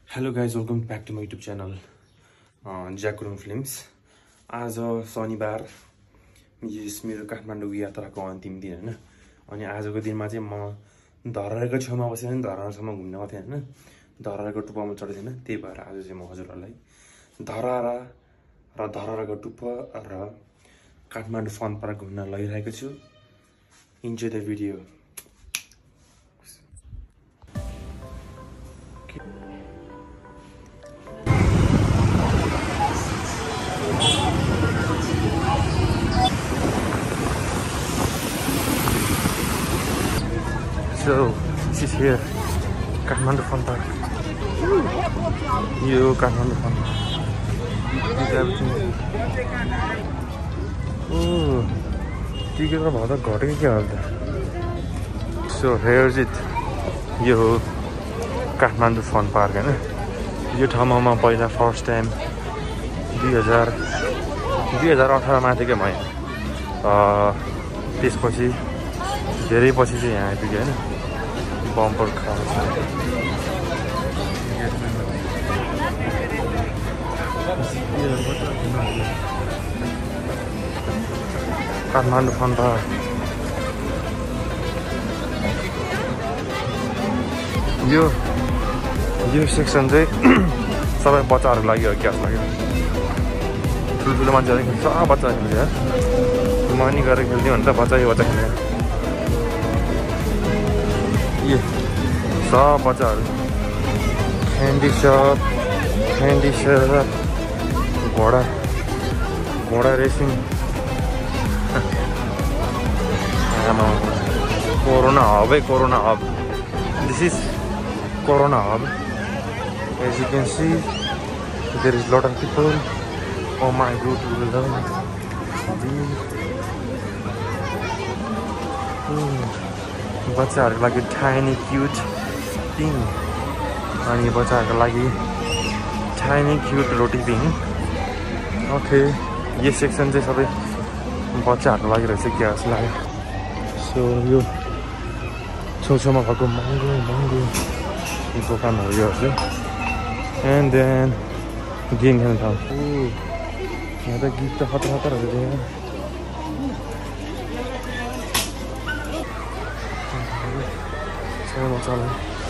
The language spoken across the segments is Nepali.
Hello guys, welcome back to my YouTube channel Jack Gurung Films. आज शनिबार मेरो काठमाडौँ यात्राको अन्तिम दिन हैन। अनि आजको दिनमा चाहिँ म धरारको छेउमा बसेर नि धरारसम्म घुम्न गथे हैन। धरारको टुप्पामा चढ्दैन, त्यही भएर आज चाहिँ म हजुरहरुलाई धरारको टुप्पा र काठमाडौँ फन पार्क घुम्न लगिरहेको छु। Enjoy the video. So, this is here, Kathmandu Fun Park. Yo, Kathmandu Fun Park. This is everything. Oh, ticket का भाड़ा घटे क्या हाल था? So here's it. यो Kathmandu Fun Park है ना? यो ठाउँमा म पहिला फर्स्ट टाइम 2018 मा थिएँ म यहाँ। त्यसपछि धेरै पछि चाहिँ यहाँ आइपुग्यो हैन। Bumper car Kathmandu fun park. यो सेक्सन चाहिँ सबै बच्चाहरुको लागि हो। क्या लाग्यो ठुल्ठुलो मान्छेहरु खेल्छ, बच्चाहरु खेल्छ यार। म नि गएर खेल्दियो भने त बच्चा खेल्ने। ये सब बच्चाहरु क्यान्डी शप घोडा racing. Corona hub this is corona hub. as you can see there is lot of people. Oh my god, बच्चाहरुको लागि टाइनी क्यूट थिङ। अनि बच्चाहरुको लागि tiny cute roti thing. Okay, यो सेक्सन चाहिँ सबै बच्चाहरुको लागि रहेछ क्या जस्तो लाग्यो। सो यो छेउछाउमा भएको महँगो दोकानहरु यो छ। एन्ड देन गेम खेल्न ठाउँ। यहाँ त गीत त खतरहरु छ यहाँ। चला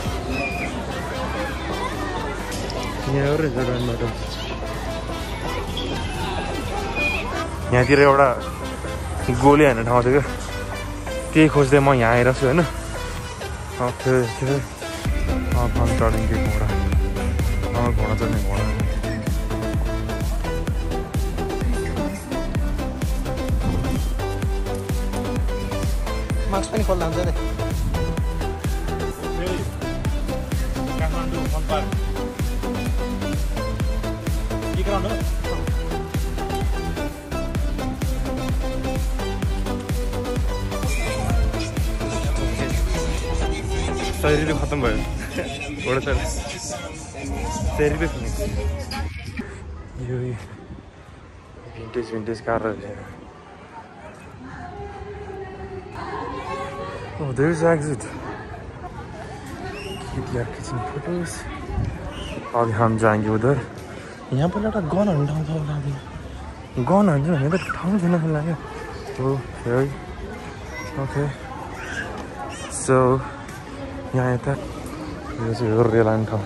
यहाँतिर एउटा गोली हान्ने ठाउँ थियो क्या, त्यही खोज्दै म यहाँ आइरहेको छु हैन। चढिन्छ घोडा चढ्ने घोडा। मास्क पनि खोल्दा हुन्छ नि। काठमाडौँ फन पार्क के गराउनु? 100 रुपियाँ खत्तम भयो। घोडा चढ 100 रुपियाँ फिनिस। यो भिन्टेज कारहरु छ। Oh, there is exit. खींचने फोटोज। अभी हम जाएंगे उधर। यहाँ पर एउटा गन हान्ने ठाउँ छ होला। गन हान्छ भने त ठाउँ छैन जस्तो लाग्यो। ओके, सो यहाँ यता यो चाहिँ रेलान ठाउँ।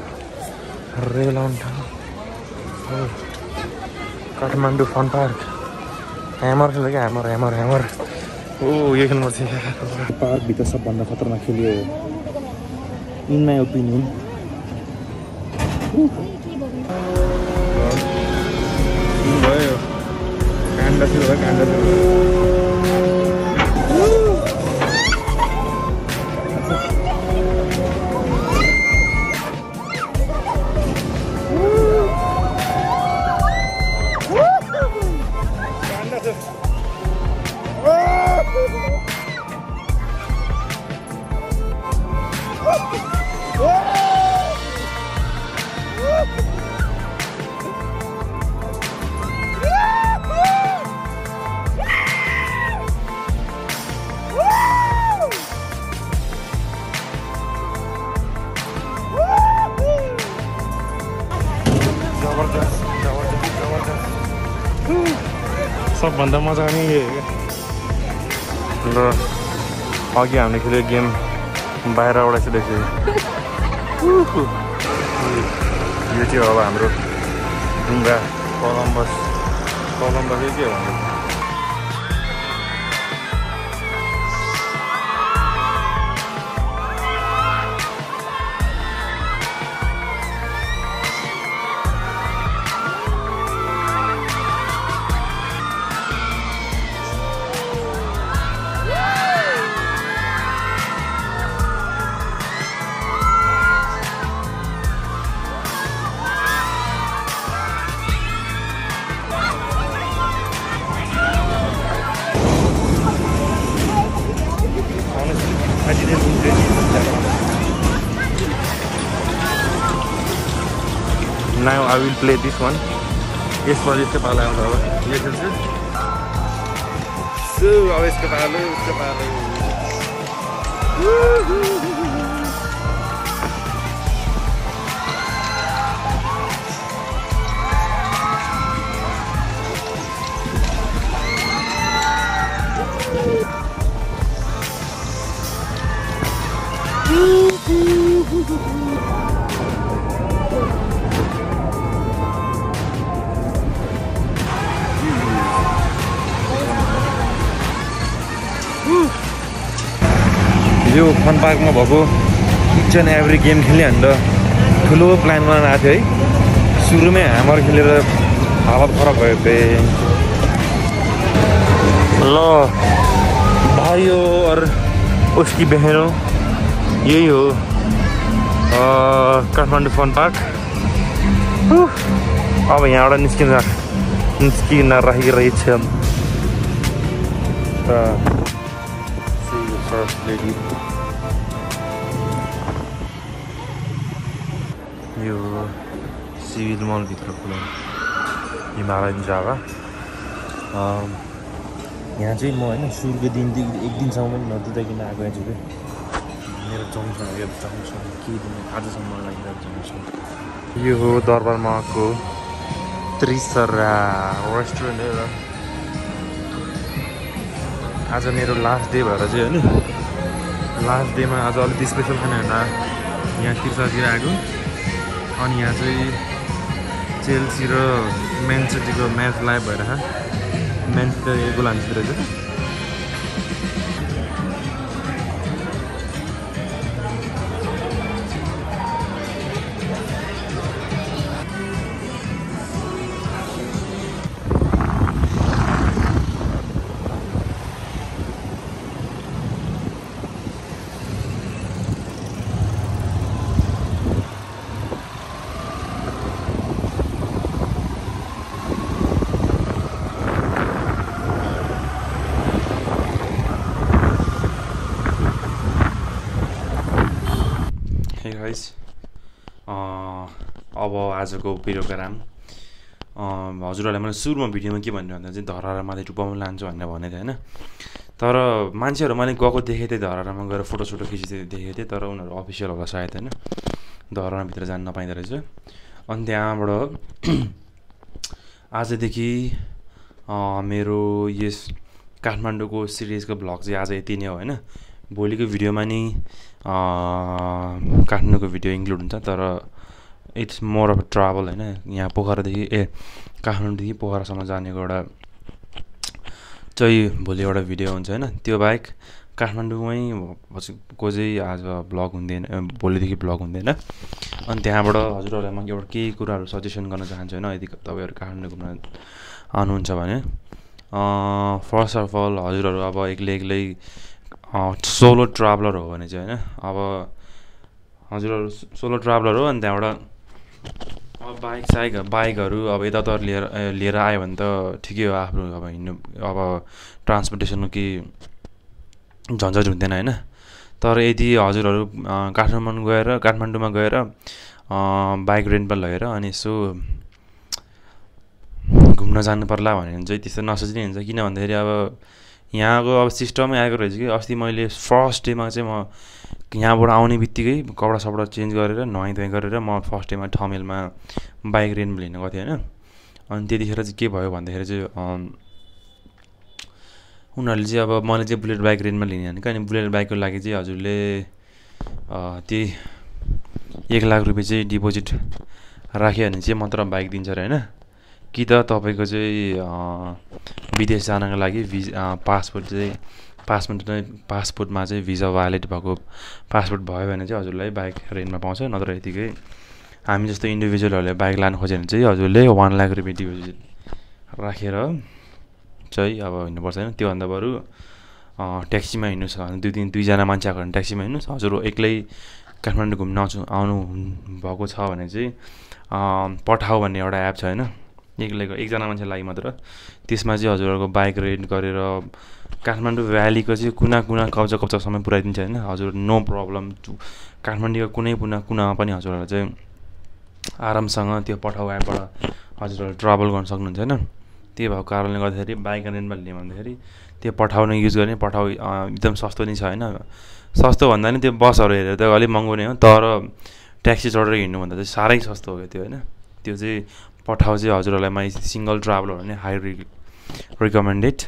Kathmandu fun park. ह्यामर खेल्छ क्या, ह्यामर। ओ यो खेल्नुपर्छ। पार्कभित्र सबभन्दा खतरनाक खेल यो हो इन माई ओपिनियन। भयो काण्ड थियो सबभन्दा मजा आउने यही हो क्या। ल अघि हामीले खेलेको गेम बाहिरबाट चाहिँ देख्यो। यो चाहिँ अब हाम्रो ढुङ्गा कोलम्बस के भन्नु Now I will play this one. Yes, for this kepala yang bawah. Yes, yes. So, awes kepala. यो फन पार्कमा भएको इच एन्ड एभ्री गेम खेल्ने भनेर ठुलो प्लान बनाएर आएको थियो है। सुरुमै ह्यामर खेलेर हालत खराब भयो बे। ल भाइयो और उसकी बहनों यही हो काठमाडौँ फन पार्क। अब यहाँबाट निस्किन रहेछ फर्स्ट लेडी। यो सिभिल मलभित्रको हिमालयन जग्गा। यहाँ चाहिँ म होइन सुरुको दिनदेखि एक दिनसम्म पनि नदिँदाकिन आएको यहाँ चाहिँ मेरो जमसँग केही दिन आजसम्म लागिरहेको जमसँग। यो हो दरबारमाको त्रिसरा रेस्टुरेन्ट हो। आज मेरो लास्ट डे भएर चाहिँ होइन लास्ट डेमा आज अलिकति स्पेसल खाना हेर्न यहाँ त्रिसरातिर आएको। अनि यहाँ चाहिँ चेल्सी र म्यान सिटीको म्याच लाइभ भएर म्यान सिटी एक गोल हान्छु रहेछ। अब आजको प्रोग्राम हजुरहरूलाई मैले सुरुमा भिडियोमा के भन्नु भन्दा चाहिँ धरहरामा टुप्पामा लान्छु भनेर भनेको थिएँ होइन। तर मान्छेहरू मैले गएको देखेको थिएँ धरहरामा गएर फोटो खिचेको देखेको थिएँ। तर उनीहरू अफिसियल होला सायद होइन धरहराभित्र जान नपाइँदो रहेछ। अनि त्यहाँबाट आजदेखि मेरो यस काठमाडौँको सिरिजको भ्लग चाहिँ आज यति नै हो होइन। भोलिको भिडियोमा नि काठमाडौँको भिडियो इन्क्लुड हुन्छ। तर इट्स मोर अफ ट्राभल होइन। यहाँ पोखरादेखि काठमाडौँदेखि पोखरासम्म जानेको एउटा चाहिँ भोलि एउटा भिडियो हुन्छ होइन। त्यो बाहेक काठमाडौँमै को चाहिँ आज भ्लग हुँदैन, भोलिदेखि भ्लग हुँदैन। अनि त्यहाँबाट हजुरहरूलाई म एउटा केही कुराहरू सजेसन गर्न चाहन्छु होइन। यदि तपाईँहरू काठमाडौँ घुम्न आउनुहुन्छ भने फर्स्ट अफ अल हजुरहरू अब एक्लै सोलो ट्राभलर हो भने चाहिँ होइन अब हजुरहरू सोलो ट्राभलर हो। अनि त्यहाँबाट अब बाइकहरू अब यताउता लिएर आयो भने त ठिकै हो। आफ्नो अब हिँड्नु अब ट्रान्सपोर्टेसनको केही झन्झट हुँदैन होइन। तर यदि हजुरहरू काठमाडौँमा गएर बाइक रेन्टमा लगेर अनि यसो घुम्न जानु पर्ला भने चाहिँ त्यस्तो नसोच्ने हुन्छ। किन भन्दाखेरि अब यहाँको अब सिस्टमै आएको रहेछ कि अस्ति मैले फर्स्ट डेमा चाहिँ म यहाँबाट आउने बित्तिकै कपडा चेन्ज गरेर नुहाइ गरेर म फर्स्ट डेमा ठमेलमा बाइक रेन्टमा लिन गएको थिएँ होइन। अनि त्यतिखेर चाहिँ के भयो भन्दाखेरि चाहिँ उनीहरूले चाहिँ अब मैले चाहिँ बुलेट बाइक रेन्टमा लिने भनेको अनि बुलेट बाइकको लागि चाहिँ हजुरले त्यही 1 लाख रुपियाँ चाहिँ डिपोजिट राख्यो भने चाहिँ मात्र बाइक दिन्छ अरे होइन कि त तपाईँको चाहिँ विदेश जानको लागि पासपोर्टमा चाहिँ भिजा भ्यालिड भएको पासपोर्ट भयो भने चाहिँ हजुरलाई बाइक रेन्टमा पाउँछ नत्र यतिकै हामी जस्तो इन्डिभिजुअलहरूले बाइक लानु खोज्यो भने चाहिँ हजुरले 1 लाख रुपियाँ डिपोजिट राखेर चाहिँ अब हिँड्नुपर्छ होइन त्योभन्दा बरु ट्याक्सीमा हिँड्नुहोस् भने दुईजना मान्छे आएको भने ट्याक्सीमा हिँड्नुहोस् हजुर एक्लै काठमाडौँ घुम्न आउनु भएको छ भने चाहिँ पठाउ भन्ने एउटा एप छ होइन एकजना मान्छेको लागि मात्र त्यसमा चाहिँ हजुरहरूको बाइक रेन्ट गरेर काठमाडौँ भ्यालीको चाहिँ कुना कब्जासम्म पुऱ्याइदिन्छ होइन हजुर नो प्रब्लम काठमाडौँको कुनै कुनामा पनि हजुरहरूलाई चाहिँ आरामसँग त्यो पठाउ एपबाट हजुरहरू ट्राभल गर्न सक्नुहुन्छ होइन त्यही भएको कारणले गर्दाखेरि बाइक रेन्टमा लिने भन्दाखेरि त्यो पठाउ नै युज गर्ने पठाउ एकदम सस्तो नै छ होइन सस्तो भन्दा नि त्यो बसहरू हेरेर त अलिक महँगो नै हो तर ट्याक्सी चढेर हिँड्नुभन्दा चाहिँ साह्रै सस्तो हो त्यो होइन त्यो चाहिँ पठाउ चाहिँ हजुरहरूलाई माइ सिङ्गल ट्राभलर भने हाई रिकमेन्डेड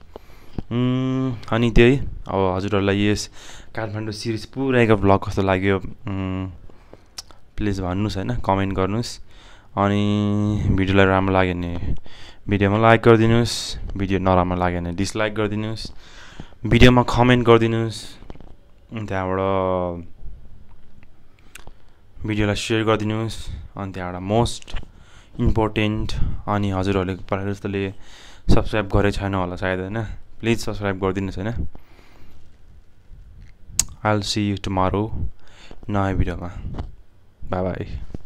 अनि त्यही अब हजुरहरूलाई यस काठमाडौँ सिरिज पुरैको भ्लग कस्तो लाग्यो प्लिज भन्नुहोस् होइन कमेन्ट गर्नुहोस् अनि भिडियोलाई राम्रो लाग्यो भने भिडियोमा लाइक गरिदिनुहोस् भिडियो नराम्रो लाग्यो भने डिसलाइक गरिदिनुहोस् भिडियोमा कमेन्ट गरिदिनुहोस् त्यहाँबाट भिडियोलाई सेयर गरिदिनुहोस् अनि त्यहाँबाट मोस्ट इम्पोर्टेन्ट अनि हजुरहरूले प्रायः जस्तोले सब्सक्राइब गरेको छैन होला सायद होइन प्लिज सब्सक्राइब गरिदिनुहोस् होइन I will see you tomorrow नयाँ भिडियोमा बाई बाई